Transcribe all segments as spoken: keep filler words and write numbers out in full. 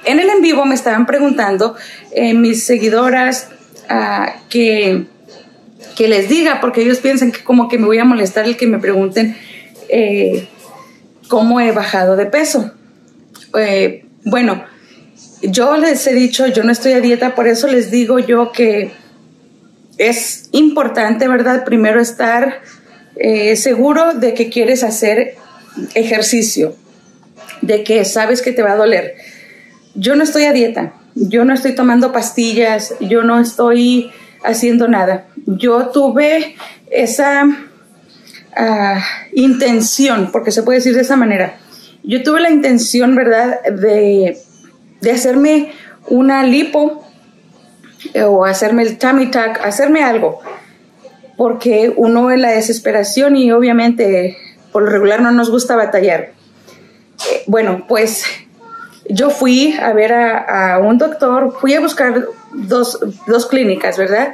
en el en vivo me estaban preguntando eh, mis seguidoras uh, que, que les diga, porque ellos piensan que como que me voy a molestar el que me pregunten eh, cómo he bajado de peso. Eh, bueno, yo les he dicho, yo no estoy a dieta, por eso les digo yo que es importante, ¿verdad? Primero estar eh, seguro de que quieres hacer ejercicio, de que sabes que te va a doler. Yo no estoy a dieta, yo no estoy tomando pastillas, yo no estoy haciendo nada. Yo tuve esa uh, intención, porque se puede decir de esa manera. Yo tuve la intención, ¿verdad?, de, de hacerme una lipo o hacerme el tummy tuck, hacerme algo, porque uno en la desesperación y obviamente por lo regular no nos gusta batallar. Eh, bueno, pues yo fui a ver a, a un doctor, fui a buscar dos, dos clínicas, ¿verdad?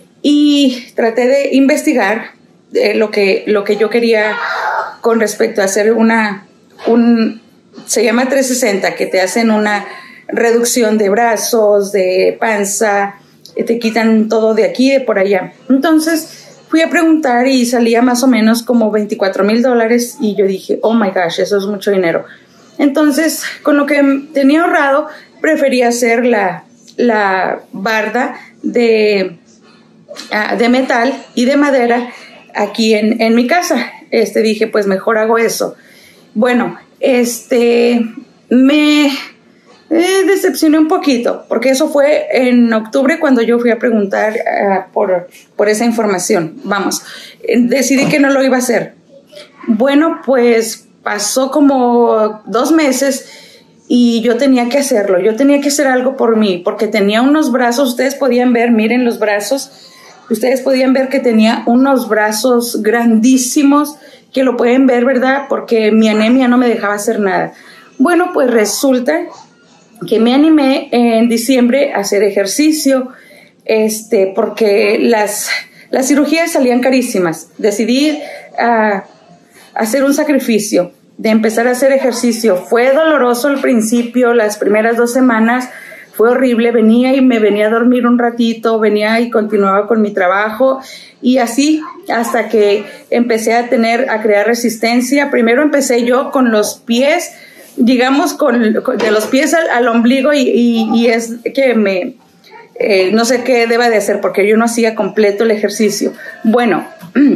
Y traté de investigar eh, lo, que, lo que yo quería con respecto a hacer una, un, se llama trescientos sesenta, que te hacen una reducción de brazos, de panza, te quitan todo de aquí y de por allá. Entonces fui a preguntar y salía más o menos como veinticuatro mil dólares y yo dije, oh my gosh, eso es mucho dinero. Entonces, con lo que tenía ahorrado, preferí hacer la, la barda de, uh, de metal y de madera aquí en, en mi casa. Este, dije, pues mejor hago eso. Bueno, este, me eh, decepcioné un poquito, porque eso fue en octubre cuando yo fui a preguntar uh, por, por esa información. Vamos, eh, decidí que no lo iba a hacer. Bueno, pues pasó como dos meses y yo tenía que hacerlo. Yo tenía que hacer algo por mí, porque tenía unos brazos, ustedes podían ver, miren los brazos, ustedes podían ver que tenía unos brazos grandísimos, que lo pueden ver, ¿verdad? Porque mi anemia no me dejaba hacer nada. Bueno, pues resulta que me animé en diciembre a hacer ejercicio, este, porque las, las cirugías salían carísimas. Decidí uh, hacer un sacrificio de empezar a hacer ejercicio. Fue doloroso al principio, las primeras dos semanas fue horrible. Venía y me venía a dormir un ratito, venía y continuaba con mi trabajo y así hasta que empecé a tener, a crear resistencia. Primero empecé yo con los pies, digamos con, con de los pies al, al ombligo y, y, y es que me, eh, no sé qué deba de hacer porque yo no hacía completo el ejercicio. Bueno,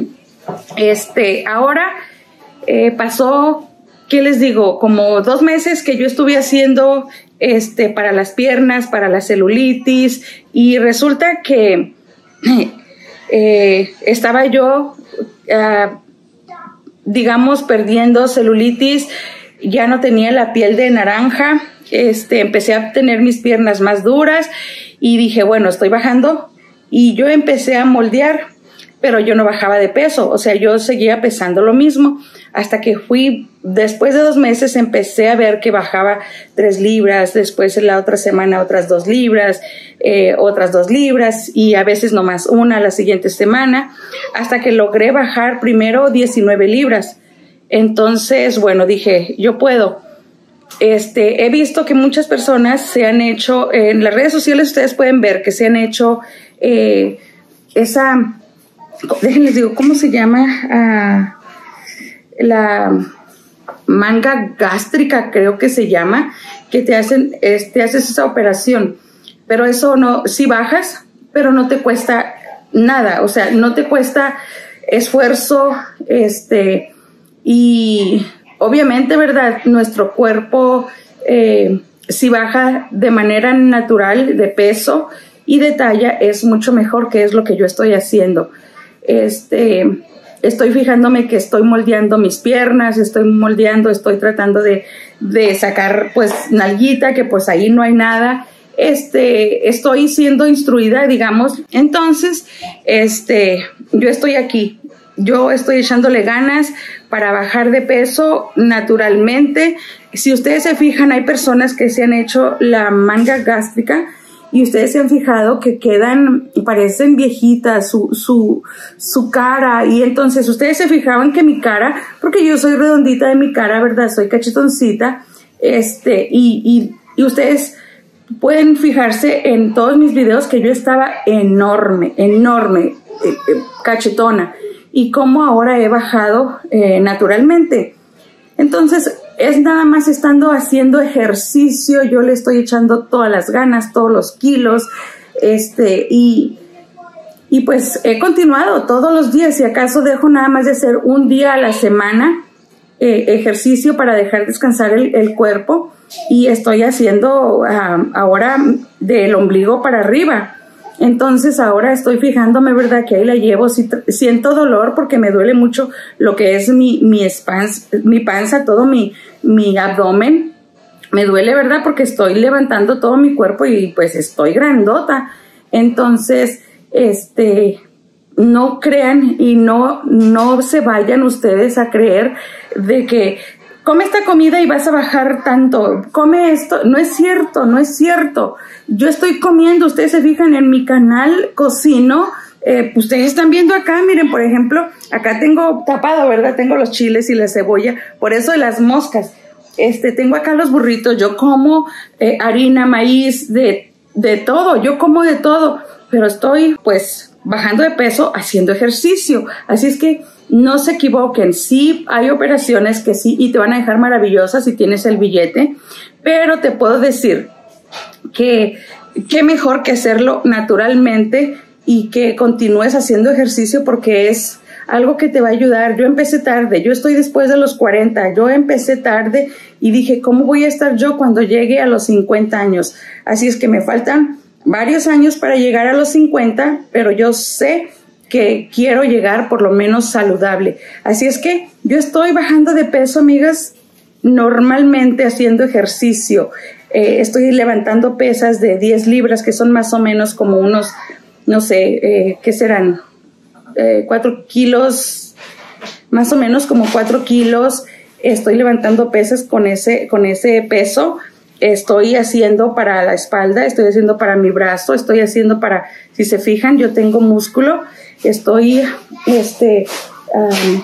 este, ahora eh, pasó, ¿qué les digo? Como dos meses que yo estuve haciendo este, para las piernas, para la celulitis y resulta que eh, estaba yo, uh, digamos, perdiendo celulitis, ya no tenía la piel de naranja, este, empecé a tener mis piernas más duras y dije, bueno, estoy bajando y yo empecé a moldear, pero yo no bajaba de peso, o sea, yo seguía pesando lo mismo, hasta que fui, después de dos meses empecé a ver que bajaba tres libras, después en la otra semana otras dos libras, eh, otras dos libras, y a veces nomás una la siguiente semana, hasta que logré bajar primero diecinueve libras. Entonces, bueno, dije, yo puedo. Este, he visto que muchas personas se han hecho, eh, en las redes sociales ustedes pueden ver que se han hecho eh, esa... Déjenles digo, ¿cómo se llama? Uh, la manga gástrica, creo que se llama, que te hacen, este, haces esa operación. Pero eso no, sí bajas, pero no te cuesta nada, o sea, no te cuesta esfuerzo, este, y obviamente, ¿verdad? Nuestro cuerpo eh, si baja de manera natural de peso y de talla es mucho mejor, que es lo que yo estoy haciendo. Este, estoy fijándome que estoy moldeando mis piernas, estoy moldeando, estoy tratando de, de sacar pues nalguita, que pues ahí no hay nada. Este, estoy siendo instruida, digamos. Entonces, este, yo estoy aquí. Yo estoy echándole ganas para bajar de peso naturalmente. Si ustedes se fijan, hay personas que se han hecho la manga gástrica y ustedes se han fijado que quedan, parecen viejitas su, su, su cara. Y entonces ustedes se fijaban que mi cara, porque yo soy redondita de mi cara, ¿verdad? Soy cachetoncita. Este, y, y, y ustedes pueden fijarse en todos mis videos que yo estaba enorme, enorme, eh, eh, cachetona, y cómo ahora he bajado eh, naturalmente. Entonces, es nada más estando haciendo ejercicio, yo le estoy echando todas las ganas, todos los kilos, este, y, y pues he continuado todos los días. Si acaso dejo nada más de hacer un día a la semana eh, ejercicio para dejar descansar el, el cuerpo, y estoy haciendo um, ahora del ombligo para arriba. Entonces ahora estoy fijándome, ¿verdad? Que ahí la llevo. Si, siento dolor porque me duele mucho lo que es mi, mi, espans, mi panza, todo mi, mi abdomen. Me duele, ¿verdad? Porque estoy levantando todo mi cuerpo y pues estoy grandota. Entonces, este, no crean y no, no se vayan ustedes a creer de que come esta comida y vas a bajar tanto, come esto. No es cierto, no es cierto. Yo estoy comiendo, ustedes se fijan en mi canal, cocino, eh, ustedes están viendo acá, miren, por ejemplo, acá tengo tapado, ¿verdad? Tengo los chiles y la cebolla, por eso de las moscas. Este, tengo acá los burritos, yo como eh, harina, maíz, de, de todo, yo como de todo, pero estoy, pues, bajando de peso, haciendo ejercicio. Así es que no se equivoquen, sí hay operaciones que sí y te van a dejar maravillosas si tienes el billete, pero te puedo decir que qué mejor que hacerlo naturalmente y que continúes haciendo ejercicio, porque es algo que te va a ayudar. Yo empecé tarde, yo estoy después de los cuarenta, yo empecé tarde y dije, ¿cómo voy a estar yo cuando llegue a los cincuenta años? Así es que me faltan varios años para llegar a los cincuenta, pero yo sé que quiero llegar por lo menos saludable. Así es que yo estoy bajando de peso, amigas, normalmente haciendo ejercicio. Eh, estoy levantando pesas de diez libras, que son más o menos como unos, no sé, eh, ¿qué serán? Eh, cuatro kilos, más o menos como cuatro kilos. Estoy levantando pesas con ese, con ese peso. Estoy haciendo para la espalda, estoy haciendo para mi brazo, estoy haciendo para, si se fijan, yo tengo músculo. Estoy este, um,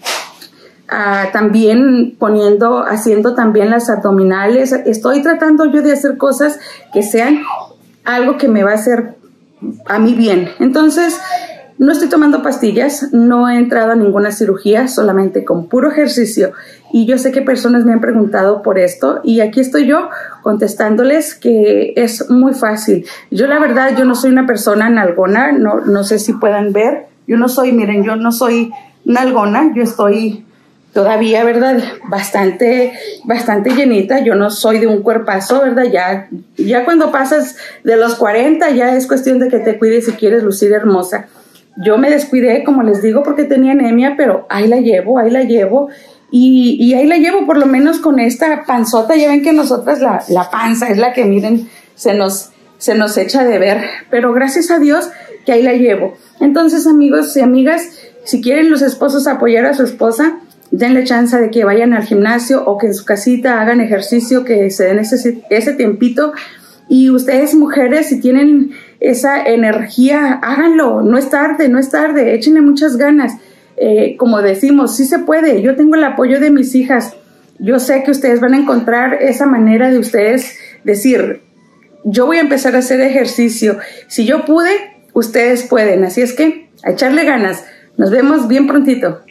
uh, también poniendo, haciendo también las abdominales. Estoy tratando yo de hacer cosas que sean algo que me va a hacer a mí bien. Entonces, no estoy tomando pastillas, no he entrado a ninguna cirugía, solamente con puro ejercicio. Y yo sé que personas me han preguntado por esto y aquí estoy yo contestándoles que es muy fácil. Yo la verdad, yo no soy una persona nalgona, no, no sé si puedan ver. Yo no soy, miren, yo no soy nalgona, yo estoy todavía, ¿verdad? Bastante, bastante llenita. Yo no soy de un cuerpazo, ¿verdad? Ya, ya cuando pasas de los cuarenta ya es cuestión de que te cuides si quieres lucir hermosa. Yo me descuidé, como les digo, porque tenía anemia, pero ahí la llevo, ahí la llevo. Y, y ahí la llevo por lo menos con esta panzota. Ya ven que nosotras la, la panza es la que, miren, se nos, se nos echa de ver. Pero gracias a Dios que ahí la llevo. Entonces, amigos y amigas, si quieren los esposos apoyar a su esposa, denle chance de que vayan al gimnasio o que en su casita hagan ejercicio, que se den ese, ese tiempito. Y ustedes, mujeres, si tienen esa energía, háganlo. No es tarde, no es tarde. Échenle muchas ganas. Eh, como decimos, sí se puede. Yo tengo el apoyo de mis hijas. Yo sé que ustedes van a encontrar esa manera de ustedes decir, yo voy a empezar a hacer ejercicio. Si yo pude, ustedes pueden. Así es que a echarle ganas. Nos vemos bien prontito.